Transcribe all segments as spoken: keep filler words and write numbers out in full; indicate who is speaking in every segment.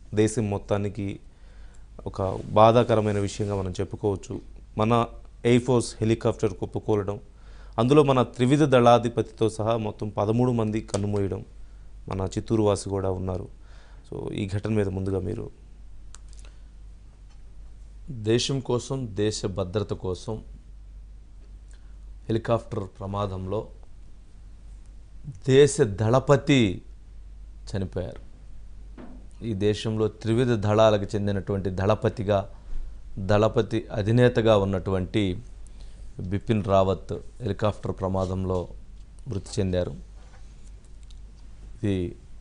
Speaker 1: దేశం మొత్తానికి ఒక బాధాకరమైన విషయంగా మనం చెప్పుకోవచ్చు. మన ఎయిర్ ఫోర్స్ హెలికాప్టర్ కుప్పకూలడం, అందులో మన త్రివిధ దళాధిపతితో సహా మొత్తం పదమూడు మంది కన్నుమూయడం, మన చిత్తూరు వాసి కూడా ఉన్నారు. సో ఈ ఘటన మీద ముందుగా మీరు
Speaker 2: దేశం కోసం, దేశ భద్రత కోసం హెలికాప్టర్ ప్రమాదంలో దేశ దళపతి చనిపోయారు. ఈ దేశంలో త్రివిధ దళాలకు చెందినటువంటి దళపతిగా దళపతి అధినేతగా ఉన్నటువంటి బిపిన్ రావత్ హెలికాప్టర్ ప్రమాదంలో మృతి చెందారు. ఇది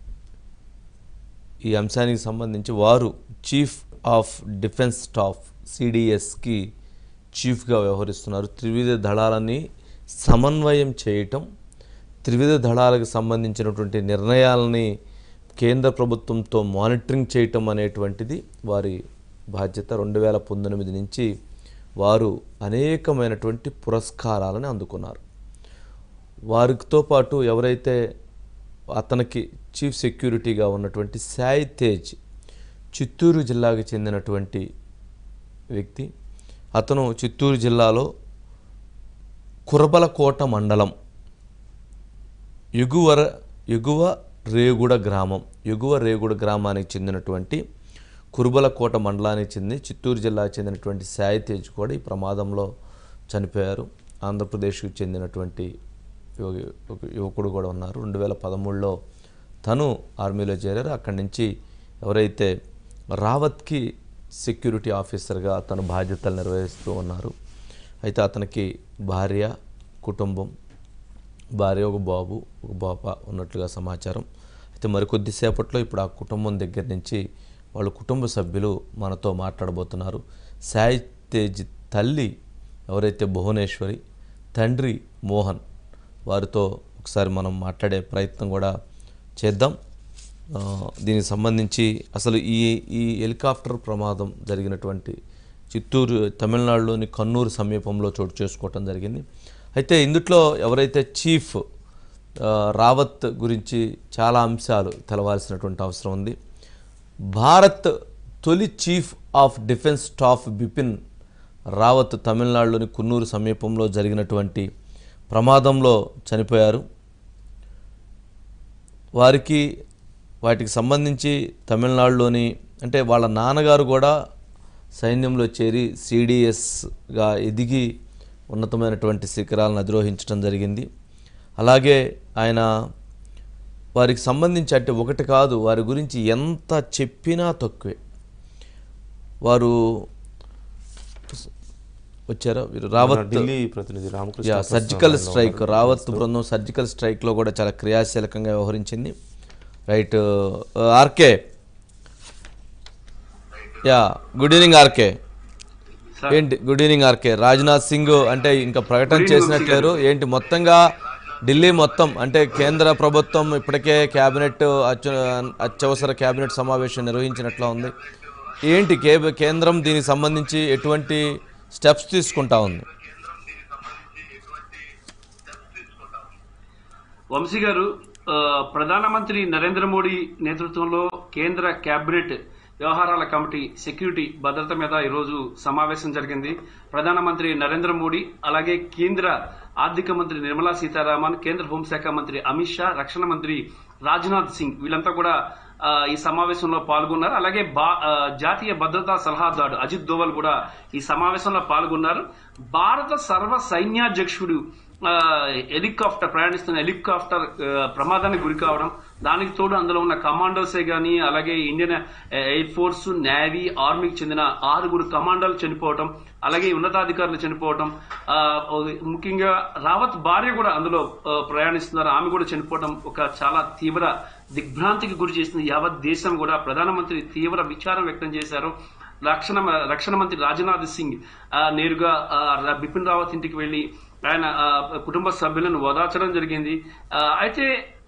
Speaker 2: ఈ అంశానికి సంబంధించి వారు చీఫ్ ఆఫ్ డిఫెన్స్ స్టాఫ్ సిడిఎస్కి చీఫ్గా వ్యవహరిస్తున్నారు. త్రివిధ దళాలని సమన్వయం చేయటం, త్రివిధ దళాలకు సంబంధించినటువంటి నిర్ణయాలని కేంద్ర ప్రభుత్వంతో మానిటరింగ్ చేయటం అనేటువంటిది వారి బాధ్యత. రెండు వేల పంతొమ్మిది నుంచి వారు అనేకమైనటువంటి పురస్కారాలను అందుకున్నారు. వారితో పాటు ఎవరైతే అతనికి చీఫ్ సెక్యూరిటీగా ఉన్నటువంటి సాయి తేజ్, చిత్తూరు జిల్లాకు చెందినటువంటి వ్యక్తి. అతను చిత్తూరు జిల్లాలో కురబలకోట మండలం ఎగువర ఎగువ రేగుడ గ్రామం ఎగువ రేగుడ గ్రామానికి చెందినటువంటి కురుబలకోట మండలానికి చెంది చిత్తూరు జిల్లాకు చెందినటువంటి సాయి తేజ్ కూడా ఈ ప్రమాదంలో చనిపోయారు. ఆంధ్రప్రదేశ్కు చెందినటువంటి యువకుడు కూడా ఉన్నారు. రెండు వేల పదమూడులో తను ఆర్మీలో చేరారు. అక్కడి నుంచి ఎవరైతే రావత్కి సెక్యూరిటీ ఆఫీసర్గా తన బాధ్యతలు నిర్వహిస్తూ ఉన్నారు. అయితే అతనికి భార్య, కుటుంబం, భార్య, ఒక బాబు, ఒక పాప ఉన్నట్లుగా సమాచారం. అయితే మరికొద్దిసేపట్లో ఇప్పుడు ఆ కుటుంబం దగ్గర నుంచి వాళ్ళ కుటుంబ సభ్యులు మనతో మాట్లాడబోతున్నారు. సాయి తేజ్ తల్లి ఎవరైతే భువనేశ్వరి, తండ్రి మోహన్, వారితో ఒకసారి మనం మాట్లాడే ప్రయత్నం కూడా చేద్దాం. దీనికి సంబంధించి అసలు ఈ ఈ హెలికాప్టర్ ప్రమాదం జరిగినటువంటి చిత్తూరు, తమిళనాడులోని కన్నూరు సమీపంలో చోటు చేసుకోవటం జరిగింది. అయితే ఇందుట్లో ఎవరైతే చీఫ్ రావత్ గురించి చాలా అంశాలు తెలవాల్సినటువంటి అవసరం ఉంది. భారత్ తొలి chief of defence staff Bipin Rawat తమిళనాడులోని కున్నూరు సమీపంలో జరిగినటువంటి ప్రమాదంలో చనిపోయారు. వారికి వాటికి సంబంధించి తమిళనాడులోని అంటే వాళ్ళ నాన్నగారు కూడా సైన్యంలో చేరి సిడిఎస్గా ఎదిగి ఉన్నతమైనటువంటి శిఖరాలను అధిరోహించడం జరిగింది. అలాగే ఆయన వారికి సంబంధించి అంటే ఒకటి కాదు, వారి గురించి ఎంత చెప్పినా తక్కువే. వారు వచ్చారా రావత్
Speaker 1: ఢిల్లీ ప్రతినిధి రామకృష్ణ
Speaker 2: సర్జికల్ స్ట్రైక్ రావత్ బృందం సర్జికల్ స్ట్రైక్లో కూడా చాలా క్రియాశీలకంగా వ్యవహరించింది. Right RK, yeah good evening RK. ఏంటి గుడ్ ఈవినింగ్ ఆర్కే. రాజ్నాథ్ సింగ్ అంటే ఇంకా ప్రకటన చేసినట్లేరు ఏంటి, మొత్తంగా ఢిల్లీ మొత్తం అంటే కేంద్ర ప్రభుత్వం ఇప్పటికే క్యాబినెట్ అత్య అత్యవసర క్యాబినెట్ సమావేశం నిర్వహించినట్లా ఉంది. ఏంటి కేంద్రం దీనికి సంబంధించి ఎటువంటి స్టెప్స్ తీసుకుంటా ఉంది?
Speaker 3: వంశీ గారు, ప్రధానమంత్రి నరేంద్ర మోడీ నేతృత్వంలో కేంద్ర కేబినెట్ వ్యవహారాల కమిటీ సెక్యూరిటీ భద్రత మీద ఈరోజు సమావేశం జరిగింది. ప్రధానమంత్రి నరేంద్ర మోడీ, అలాగే కేంద్ర ఆర్థిక మంత్రి నిర్మలా సీతారామన్, కేంద్ర హోంశాఖ మంత్రి అమిత్ షా, రక్షణ మంత్రి రాజ్నాథ్ సింగ్ వీళ్ళంతా కూడా ఈ సమావేశంలో పాల్గొన్నారు. అలాగే జాతీయ భద్రతా సలహాదారు అజిత్ దోవల్ కూడా ఈ సమావేశంలో పాల్గొన్నారు. భారత సర్వ సైన్యాధ్యక్షుడు హెలికాప్టర్ ప్రయాణిస్తున్న హెలికాప్టర్ ప్రమాదానికి గురి కావడం, దానికి తోడు అందులో ఉన్న కమాండోసే గానీ, అలాగే ఇండియన్ ఎయిర్ ఫోర్స్, నేవీ, ఆర్మీకి చెందిన ఆరుగురు కమాండోలు చనిపోవటం, అలాగే ఉన్నతాధికారులు చనిపోవటం, ముఖ్యంగా రావత్ భార్య కూడా అందులో ప్రయాణిస్తున్నారు, ఆమె కూడా చనిపోవడం ఒక చాలా తీవ్ర దిగ్భ్రాంతికి గురి చేసింది యావత్ దేశం కూడా. ప్రధానమంత్రి తీవ్ర విచారం వ్యక్తం చేశారు. రక్షణ రక్షణ మంత్రి రాజ్నాథ్ సింగ్ నేరుగా బిపిన్ రావత్ ఇంటికి వెళ్లి ఆయన కుటుంబ సభ్యులను ఓదార్చడం జరిగింది. అయితే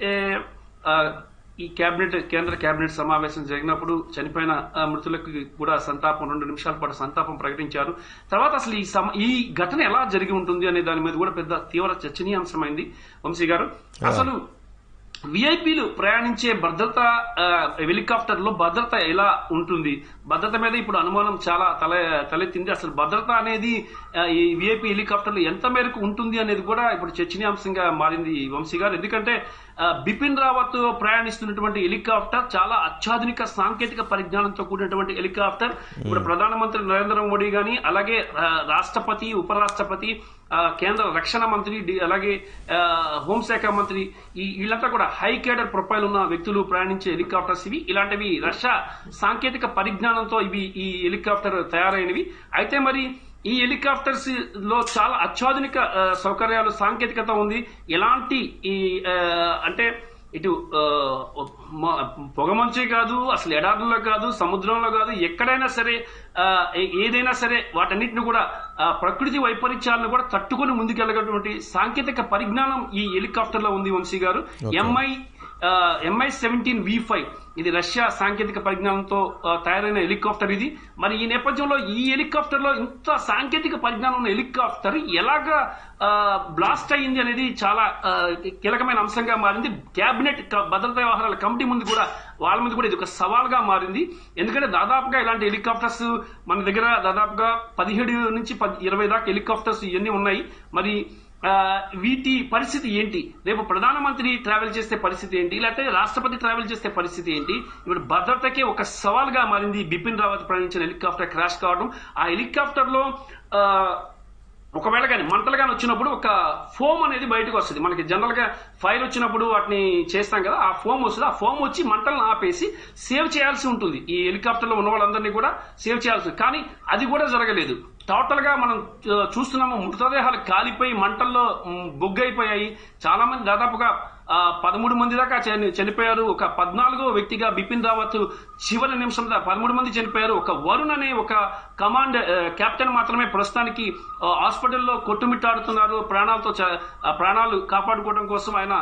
Speaker 3: ఈ కేబినెట్ కేంద్ర కేబినెట్ సమావేశం జరిగినప్పుడు చనిపోయిన మృతులకు కూడా సంతాపం రెండు నిమిషాల పాటు సంతాపం ప్రకటించారు. తర్వాత అసలు ఈ ఈ ఘటన ఎలా జరిగి ఉంటుంది అనే దాని మీద కూడా పెద్ద తీవ్ర చర్చనీయాంశమైంది. వంశీ గారు, అసలు విఐపీలు ప్రయాణించే భద్రత హెలికాప్టర్ లో భద్రత ఎలా ఉంటుంది, భద్రత మీద ఇప్పుడు అనుమానం చాలా తల తలెత్తింది. అసలు భద్రత అనేది ఈ విఐపీ హెలికాప్టర్లు ఎంత మేరకు ఉంటుంది అనేది కూడా ఇప్పుడు చర్చనీయాంశంగా మారింది వంశీ గారు. ఎందుకంటే బిపిన్ రావత్ ప్రయాణిస్తున్నటువంటి హెలికాప్టర్ చాలా అత్యాధునిక సాంకేతిక పరిజ్ఞానంతో కూడినటువంటి హెలికాప్టర్. ఇప్పుడు ప్రధానమంత్రి నరేంద్ర మోడీ గాని, అలాగే రాష్ట్రపతి, ఉపరాష్ట్రపతి, కేంద్ర రక్షణ మంత్రి, అలాగే హోంశాఖ మంత్రి, ఈ వీళ్ళంతా కూడా హై కేడర్ ప్రొఫైల్ ఉన్న వ్యక్తులు ప్రయాణించే హెలికాప్టర్స్ ఇవి. ఇలాంటివి రష్యా సాంకేతిక పరిజ్ఞానంతో ఇవి ఈ హెలికాప్టర్ తయారైనవి. అయితే మరి ఈ హెలికాప్టర్స్ లో చాలా అత్యాధునిక సౌకర్యాలు, సాంకేతికత ఉంది. ఎలాంటి ఈ అంటే ఇటు పొగమంచే కాదు, అసలు ఎడారుల్లో కాదు, సముద్రంలో కాదు, ఎక్కడైనా సరే ఏదైనా సరే వాటన్నిటిని కూడా ప్రకృతి వైపరీత్యాలను కూడా తట్టుకొని ముందుకెళ్ళగటువంటి సాంకేతిక పరిజ్ఞానం ఈ హెలికాప్టర్ లో ఉంది Vamshi garu. MI MI seventeen V five ఇది రష్యా సాంకేతిక పరిజ్ఞానంతో తయారైన హెలికాప్టర్ ఇది. మరి ఈ నేపథ్యంలో ఈ హెలికాప్టర్ లో ఇంత సాంకేతిక పరిజ్ఞానం ఉన్న హెలికాప్టర్ ఎలాగా బ్లాస్ట్ అయ్యింది అనేది చాలా కీలకమైన అంశంగా మారింది. కేబినెట్ భద్రతా వ్యవహారాల కమిటీ ముందు కూడా వాళ్ళ ముందు కూడా ఇది ఒక సవాల్గా మారింది. ఎందుకంటే దాదాపుగా ఇలాంటి హెలికాప్టర్స్ మన దగ్గర దాదాపుగా పదిహేడు నుంచి ఇరవై దాకా హెలికాప్టర్స్ ఇవన్నీ ఉన్నాయి. మరి వీటి పరిస్థితి ఏంటి, రేపు ప్రధానమంత్రి ట్రావెల్ చేసే పరిస్థితి ఏంటి, లేకపోతే రాష్ట్రపతి ట్రావెల్ చేసే పరిస్థితి ఏంటి, ఇప్పుడు భద్రతకే ఒక సవాల్గా మారింది బిపిన్ రావత్ ప్రయాణించిన హెలికాప్టర్ క్రాష్ కావడం. ఆ హెలికాప్టర్ లో ఒకవేళ కానీ మంటలు కానీ వచ్చినప్పుడు ఒక ఫోమ్ అనేది బయటకు వస్తుంది. మనకి జనరల్ గా ఫైర్ వచ్చినప్పుడు వాటిని చేస్తాం కదా, ఆ ఫోమ్ వస్తుంది. ఆ ఫోమ్ వచ్చి మంటలను ఆపేసి సేవ్ చేయాల్సి ఉంటుంది. ఈ హెలికాప్టర్ లో ఉన్న వాళ్ళందరినీ కూడా సేవ్ చేయాల్సి, కానీ అది కూడా జరగలేదు. టోటల్ గా మనం చూస్తున్నాము, మృతదేహాలు కాలిపోయి మంటల్లో బొగ్గైపోయాయి. చాలా మంది దాదాపుగా పదమూడు మంది దాకా చనిపోయారు. ఒక పద్నాలుగో వ్యక్తిగా బిపిన్ రావత్ చివరి నిమిషం పదమూడు మంది చనిపోయారు. ఒక వరుణ్ అనే ఒక కమాండ్ కెప్టెన్ మాత్రమే ప్రస్తుతానికి హాస్పిటల్లో కొట్టుమిట్టాడుతున్నారు. ప్రాణాలతో ప్రాణాలు కాపాడుకోవడం కోసం ఆయన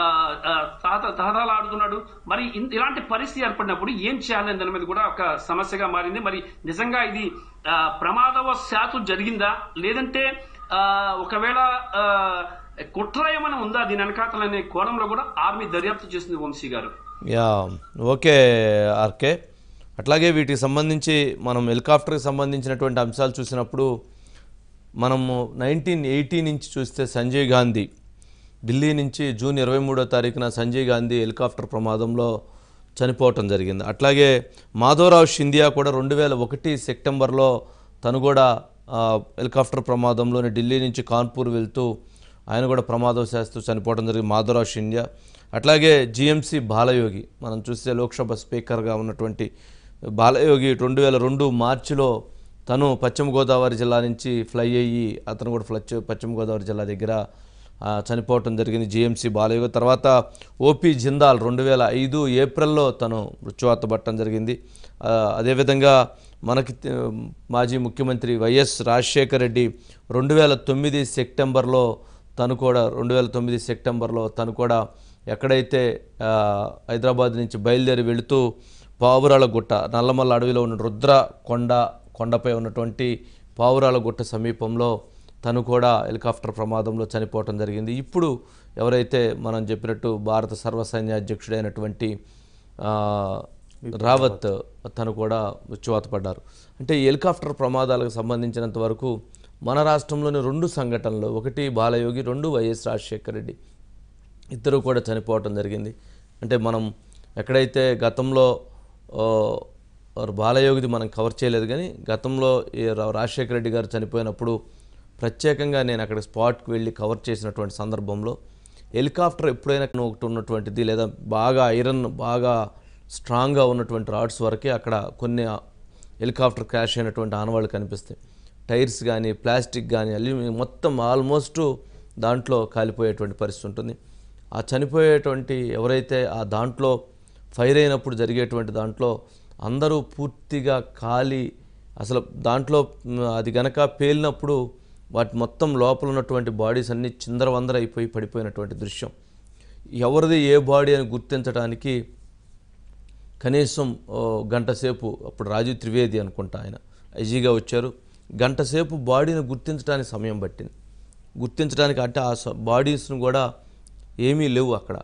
Speaker 3: తహతాలు ఆడుతున్నాడు. మరి ఇలాంటి పరిస్థితి ఏర్పడినప్పుడు ఏం చేయాలని దాని మీద కూడా ఒక సమస్యగా మారింది. మరి నిజంగా ఇది ప్రమాదవశాత్తు జరిగిందా, లేదంటే ఒకవేళ కుట్ర ఏమైనా ఉందా దీని వెనకాతలనే కోణంలో కూడా ఆర్మీ దర్యాప్తు చేసింది వంశీ గారు.
Speaker 2: Yeah okay RK. అట్లాగే వీటికి సంబంధించి మనం హెలికాప్టర్కి సంబంధించినటువంటి అంశాలు చూసినప్పుడు మనము నైన్టీన్ ఎయిటీ నుంచి చూస్తే సంజయ్ గాంధీ ఢిల్లీ నుంచి జూన్ ఇరవై మూడో తారీఖున సంజయ్ గాంధీ హెలికాప్టర్ ప్రమాదంలో చనిపోవటం జరిగింది. అట్లాగే మాధవరావు షిందియా కూడా రెండు వేల ఒకటి సెప్టెంబర్లో తను కూడా హెలికాప్టర్ ప్రమాదంలోని ఢిల్లీ నుంచి కాన్పూర్ వెళ్తూ ఆయన కూడా ప్రమాదవశాత్తు చనిపోవడం జరిగింది, మాధవరావు షిందియా. అట్లాగే జిఎంసి బాలయోగి మనం చూస్తే లోక్సభ స్పీకర్గా ఉన్నటువంటి బాలయోగి రెండు వేల రెండు మార్చిలో తను పశ్చిమ గోదావరి జిల్లా నుంచి ఫ్లై అయ్యి అతను కూడా ఫ్లచ్ పశ్చిమ గోదావరి జిల్లా దగ్గర చనిపోవటం జరిగింది, జిఎంసి బాలయోగి. తర్వాత ఓపీ జిందాల్ రెండు వేల ఐదు ఏప్రిల్లో తను మృత్యువాత పట్టడం జరిగింది. అదేవిధంగా మనకి మాజీ ముఖ్యమంత్రి వైఎస్ రాజశేఖర రెడ్డి రెండు వేల తొమ్మిది సెప్టెంబర్లో తను కూడా రెండు వేల తొమ్మిది సెప్టెంబర్లో తను కూడా ఎక్కడైతే హైదరాబాద్ నుంచి బయలుదేరి వెళుతూ పావురాల గుట్ట నల్లమల్ల అడవిలో ఉన్న రుద్ర కొండ కొండపై ఉన్నటువంటి పావురాల గుట్ట సమీపంలో తను కూడా హెలికాప్టర్ ప్రమాదంలో చనిపోవటం జరిగింది. ఇప్పుడు ఎవరైతే మనం చెప్పినట్టు భారత సర్వసైన్య అధ్యక్షుడైనటువంటి రావత్ తను కూడా మృత్యువాత పడ్డారు. అంటే హెలికాప్టర్ ప్రమాదాలకు సంబంధించినంత వరకు మన రాష్ట్రంలోని రెండు సంఘటనలు, ఒకటి బాలయోగి, రెండు వైఎస్ రాజశేఖర రెడ్డి, ఇద్దరు కూడా చనిపోవటం జరిగింది. అంటే మనం ఎక్కడైతే గతంలో బాలయోగిది మనం కవర్ చేయలేదు, కానీ గతంలో రాజశేఖర రెడ్డి గారు చనిపోయినప్పుడు ప్రత్యేకంగా నేను అక్కడ స్పాట్కి వెళ్ళి కవర్ చేసినటువంటి సందర్భంలో హెలికాప్టర్ ఎప్పుడైనా ఒకటి ఉన్నటువంటిది లేదా బాగా ఐరన్ బాగా స్ట్రాంగ్గా ఉన్నటువంటి రాడ్స్ వరకే అక్కడ కొన్ని హెలికాప్టర్ క్రాష్ అయినటువంటి ఆనవాళ్ళు కనిపిస్తాయి. టైర్స్ కానీ ప్లాస్టిక్ కానీ అల్యూమినియం మొత్తం ఆల్మోస్ట్ దాంట్లో కాలిపోయేటువంటి పరిస్థితి ఉంటుంది. ఆ చనిపోయేటువంటి ఎవరైతే ఆ దాంట్లో ఫైర్ అయినప్పుడు జరిగేటువంటి దాంట్లో అందరూ పూర్తిగా కాలి అసలు దాంట్లో అది గనక పేలినప్పుడు వాటి మొత్తం లోపల ఉన్నటువంటి బాడీస్ అన్నీ చిందరవందర అయిపోయి పడిపోయినటువంటి దృశ్యం. ఎవరిది ఏ బాడీ అని గుర్తించడానికి కనీసం గంట సేపు, అప్పుడు రాజీవ్ త్రివేది అనుకుంటా ఆయన ఐజీగా వచ్చారు, గంట సేపు బాడీని గుర్తించడానికి సమయం పట్టింది. గుర్తించడానికి అంటే ఆ బాడీస్ను కూడా ఏమీ లేవు అక్కడ.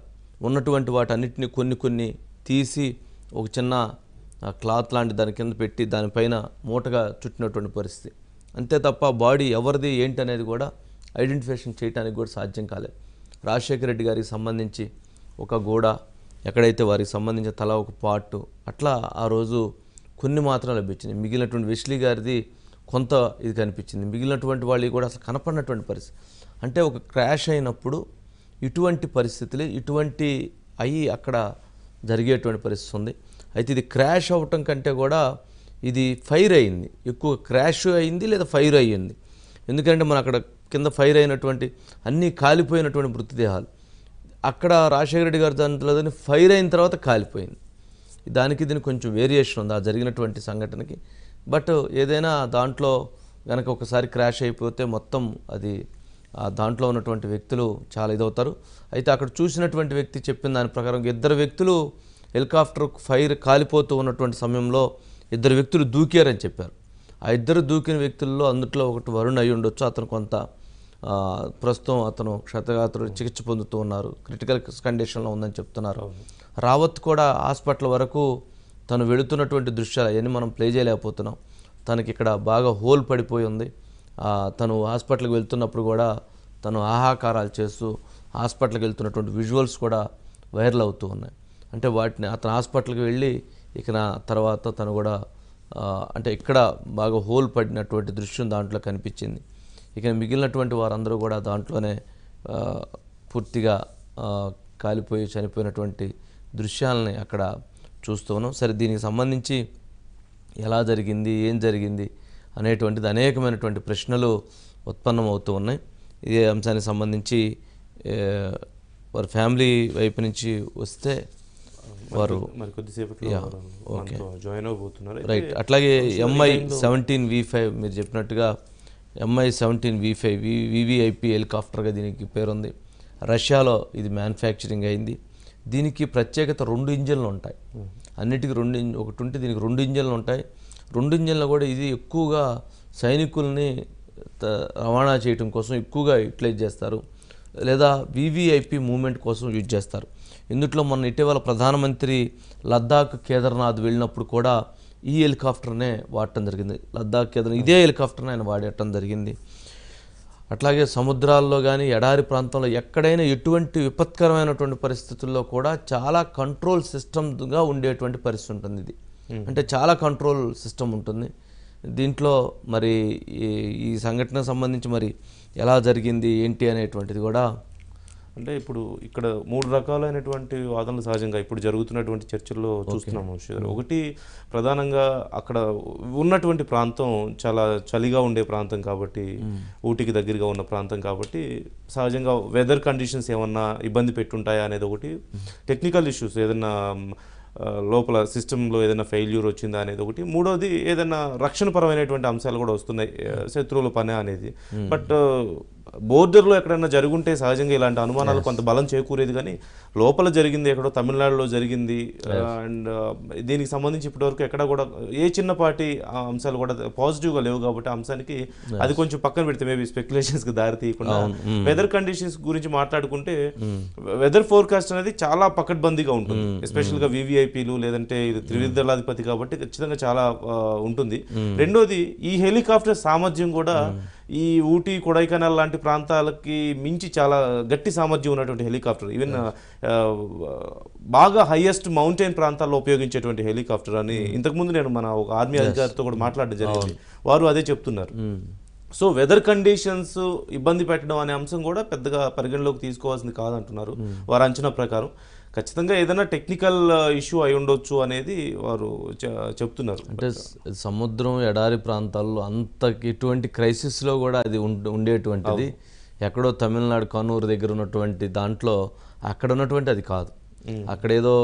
Speaker 2: ఉన్నటువంటి వాటన్నిటిని కొన్ని కొన్ని తీసి ఒక చిన్న క్లాత్ లాంటి దాని కింద పెట్టి దానిపైన మూటగా చుట్టినటువంటి పరిస్థితి. అంతే తప్ప బాడీ ఎవరిది ఏంటి అనేది కూడా ఐడెంటిఫికేషన్ చేయడానికి కూడా సాధ్యం కాలేదు. రాజశేఖర రెడ్డి గారికి సంబంధించి ఒక గోడ, ఎక్కడైతే వారికి సంబంధించిన తల ఒక పార్టు, అట్లా ఆ రోజు కొన్ని మాత్రం లభించింది. మిగిలినటువంటి వెస్లీ గారిది కొంత ఇది కనిపించింది. మిగిలినటువంటి వాళ్ళు కూడా అసలు కనపడినటువంటి పరిస్థితి. అంటే ఒక క్రాష్ అయినప్పుడు ఇటువంటి పరిస్థితులు ఇటువంటి అయ్యి అక్కడ జరిగేటువంటి పరిస్థితి ఉంది. అయితే ఇది క్రాష్ అవ్వటం కంటే కూడా ఇది ఫైర్ అయింది, ఎక్కువ క్రాష్ అయింది లేదా ఫైర్ అయ్యింది. ఎందుకంటే మనం అక్కడ కింద ఫైర్ అయినటువంటి అన్నీ కాలిపోయినటువంటి మృతదేహాలు, అక్కడ రాజశేఖర రెడ్డి గారి దాంట్లో ఫైర్ అయిన తర్వాత కాలిపోయింది. దానికి దీనికి కొంచెం వేరియేషన్ ఉంది ఆ జరిగినటువంటి సంఘటనకి. బట్ ఏదైనా దాంట్లో కనుక ఒకసారి క్రాష్ అయిపోతే మొత్తం అది దాంట్లో ఉన్నటువంటి వ్యక్తులు చాలా ఇదవుతారు. అయితే అక్కడ చూసినటువంటి వ్యక్తి చెప్పిన దాని ప్రకారం ఇద్దరు వ్యక్తులు హెలికాప్టర్ ఫైర్ కాలిపోతూ ఉన్నటువంటి సమయంలో ఇద్దరు వ్యక్తులు దూకారని చెప్పారు. ఆ ఇద్దరు దూకిన వ్యక్తుల్లో అందుట్లో ఒకటి వరుణ్ అయి ఉండొచ్చు. అతను కొంత ప్రస్తుతం అతను క్షతగాత్రుడు చికిత్స పొందుతూ ఉన్నారు, క్రిటికల్ కండిషన్లో ఉందని చెప్తున్నారు. రావత్ కూడా హాస్పిటల్ వరకు తను వెళుతున్నటువంటి దృశ్యాలు అవన్నీ మనం ప్లే చేయలేకపోతున్నాం. తనకి ఇక్కడ బాగా హోల్ పడిపోయి ఉంది. తను హాస్పిటల్కి వెళ్తున్నప్పుడు కూడా తను ఆహాకారాలు చేస్తూ హాస్పిటల్కి వెళ్తున్నటువంటి విజువల్స్ కూడా వైరల్ అవుతూ ఉన్నాయి. అంటే వాటిని అతను హాస్పిటల్కి వెళ్ళి ఇక నా తర్వాత తను కూడా అంటే ఇక్కడ బాగా హోల్ పడినటువంటి దృశ్యం దాంట్లో కనిపించింది. ఇక మిగిలినటువంటి వారందరూ కూడా దాంట్లోనే పూర్తిగా కాలిపోయి చనిపోయినటువంటి దృశ్యాలని అక్కడ చూస్తూ ఉన్నాం. సరే, దీనికి సంబంధించి ఎలా జరిగింది, ఏం జరిగింది అనేటువంటిది అనేకమైనటువంటి ప్రశ్నలు ఉత్పన్నమవుతూ ఉన్నాయి. ఇదే అంశానికి సంబంధించి వారి ఫ్యామిలీ వైపు నుంచి వస్తే వారు
Speaker 1: జాయిన్ అవబోతున్నారు.
Speaker 2: రైట్. అట్లాగే ఎంఐ సెవెంటీన్ వి ఫైవ్ మీరు చెప్పినట్టుగా MI seventeen V five V VVIP హెలికాప్టర్గా దీనికి పేరుంది. రష్యాలో ఇది మ్యానుఫ్యాక్చరింగ్ అయింది. దీనికి ప్రత్యేకత రెండు ఇంజన్లు ఉంటాయి. అన్నిటికీ రెండు ఒకటి ఉంటే దీనికి రెండు ఇంజన్లు ఉంటాయి. రెండు ఇంజన్లు కూడా ఇది ఎక్కువగా సైనికుల్ని రవాణా చేయడం కోసం ఎక్కువగా యూటిలైజ్ చేస్తారు, లేదా వివిఐపి మూవ్మెంట్ కోసం యూజ్ చేస్తారు. ఇందుట్లో మొన్న ఇటీవల ప్రధానమంత్రి లద్దాఖ్ కేదార్నాథ్ వెళ్ళినప్పుడు కూడా ఈ హెలికాప్టర్నే వాడటం జరిగింది. లద్దాఖ్ కేదార్ ఇదే హెలికాప్టర్ని ఆయన వాడటం జరిగింది. అట్లాగే సముద్రాల్లో కానీ ఎడారి ప్రాంతంలో ఎక్కడైనా ఎటువంటి విపత్కరమైనటువంటి పరిస్థితుల్లో కూడా చాలా కంట్రోల్ సిస్టమ్గా ఉండేటువంటి పరిస్థితి ఉంటుంది. ఇది అంటే చాలా కంట్రోల్ సిస్టమ్ ఉంటుంది దీంట్లో. మరి ఈ సంఘటనకు సంబంధించి మరి ఎలా జరిగింది ఏంటి అనేటువంటిది కూడా
Speaker 1: అంటే ఇప్పుడు ఇక్కడ మూడు రకాలైనటువంటి వాదనలు సహజంగా ఇప్పుడు జరుగుతున్నటువంటి చర్చల్లో చూస్తున్నాము. ఒకటి, ప్రధానంగా అక్కడ ఉన్నటువంటి ప్రాంతం చాలా చలిగా ఉండే ప్రాంతం కాబట్టి, ఊటీకి దగ్గరగా ఉన్న ప్రాంతం కాబట్టి సహజంగా వెదర్ కండిషన్స్ ఏమన్నా ఇబ్బంది పెట్టుంటాయా అనేది ఒకటి. టెక్నికల్ ఇష్యూస్ ఏదైనా లోపల సిస్టంలో ఏదైనా ఫెయిల్యూర్ వచ్చిందా అనేది ఒకటి. మూడోది, ఏదైనా రక్షణపరమైనటువంటి అంశాలు కూడా వస్తున్నాయి, శత్రువుల పని అనేది. బట్ బోర్డర్లో ఎక్కడైనా జరుగుంటే సహజంగా ఇలాంటి అనుమానాలు కొంత బలం చేకూరేది. కానీ లోపల జరిగింది ఎక్కడో తమిళనాడులో జరిగింది. అండ్ దీనికి సంబంధించి ఇప్పటివరకు ఎక్కడ కూడా ఏ చిన్నపాటి అంశాలు కూడా పాజిటివ్గా లేవు కాబట్టి అంశానికి అది కొంచెం పక్కన పెడితే మేబీ స్పెక్యులేషన్స్కి దారి తీయకుండా వెదర్ కండిషన్స్ గురించి మాట్లాడుకుంటే వెదర్ ఫోర్కాస్ట్ అనేది చాలా పకడ్బందీగా ఉంటుంది. ఎస్పెషల్గా వివిఐపీలు లేదంటే ఇది త్రివిధ దళాధిపతి కాబట్టి ఖచ్చితంగా చాలా ఉంటుంది. రెండోది, ఈ హెలికాప్టర్ సామర్థ్యం కూడా ఈ ఊటీ, కొడైకెనాల్ లాంటి ప్రాంతాలకి మించి చాలా గట్టి సామర్థ్యం ఉన్నటువంటి హెలికాప్టర్. ఈవెన్ బాగా హైయెస్ట్ మౌంటైన్ ప్రాంతాల్లో ఉపయోగించేటువంటి హెలికాప్టర్ అని ఇంతకుముందు నేను మన ఒక ఆర్మీ అధికారితో కూడా మాట్లాడడం జరిగింది. వారు అదే చెప్తున్నారు. సో వెదర్ కండిషన్స్ ఇబ్బంది పెట్టడం అనే అంశం కూడా పెద్దగా పరిగణలోకి తీసుకోవాల్సింది కాదంటున్నారు వారు అంచనా ప్రకారం. ఖచ్చితంగా ఏదైనా టెక్నికల్ ఇష్యూ అయి ఉండొచ్చు అనేది వారు చెప్తున్నారు.
Speaker 2: అంటే సముద్రం, ఎడారి ప్రాంతాల్లో అంత ఎటువంటి క్రైసిస్లో కూడా అది ఉండేటువంటిది. ఎక్కడో తమిళనాడు కన్నూరు దగ్గర ఉన్నటువంటి దాంట్లో అక్కడ ఉన్నటువంటి అది కాదు. అక్కడేదో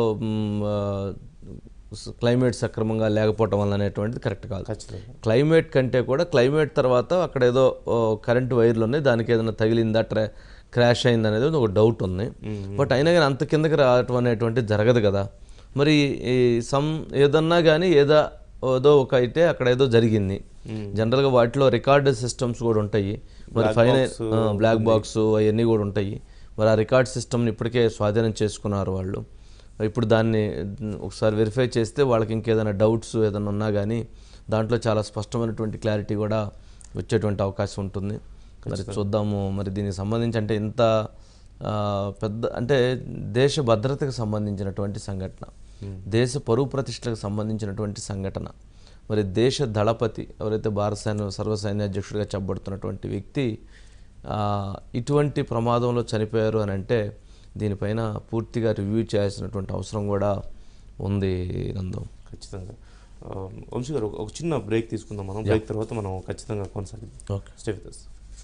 Speaker 2: క్లైమేట్ సక్రమంగా లేకపోవటం వల్ల అనేటువంటిది కరెక్ట్ కాదు. క్లైమేట్ కంటే కూడా క్లైమేట్ తర్వాత అక్కడ ఏదో కరెంటు వైర్లు ఉన్నాయి, దానికి ఏదైనా తగిలిందా, ట్రా క్రాష్ అయింది అనేది ఒక డౌట్ ఉంది. బట్ అయినా కానీ అంత కిందకి రావటం అనేటువంటిది జరగదు కదా. మరి ఈ సమ్ ఏదన్నా కానీ ఏదో ఏదో ఒక అయితే అక్కడ ఏదో జరిగింది. జనరల్గా వాటిలో రికార్డ్ సిస్టమ్స్ కూడా ఉంటాయి. మరి ఫైనల్ బ్లాక్ బాక్స్ అవన్నీ కూడా ఉంటాయి. మరి ఆ రికార్డ్ సిస్టమ్ని ఇప్పటికే స్వాధీనం చేసుకున్నారు వాళ్ళు. ఇప్పుడు దాన్ని ఒకసారి వెరిఫై చేస్తే వాళ్ళకి ఇంకేదైనా డౌట్స్ ఏదైనా ఉన్నా కానీ దాంట్లో చాలా స్పష్టమైనటువంటి క్లారిటీ కూడా వచ్చేటువంటి అవకాశం ఉంటుంది. మరి చూద్దాము. మరి దీనికి సంబంధించి అంటే ఇంత పెద్ద అంటే దేశ భద్రతకు సంబంధించినటువంటి సంఘటన, దేశ పరువు ప్రతిష్టలకు సంబంధించినటువంటి సంఘటన. మరి దేశ దళపతి ఎవరైతే భారత సైన్య సర్వసైన్యాధ్యక్షుడిగా చెప్పబడుతున్నటువంటి వ్యక్తి ఇటువంటి ప్రమాదంలో చనిపోయారు అని అంటే దీనిపైన పూర్తిగా రివ్యూ చేయాల్సినటువంటి అవసరం కూడా ఉంది. నందం
Speaker 1: ఖచ్చితంగా. వంశీ గారు ఒక చిన్న బ్రేక్ తీసుకుందాం మనం. బ్రేక్ తర్వాత మనం ఖచ్చితంగా కొనసాగిద్దాం.
Speaker 2: Okay,
Speaker 1: stay with us.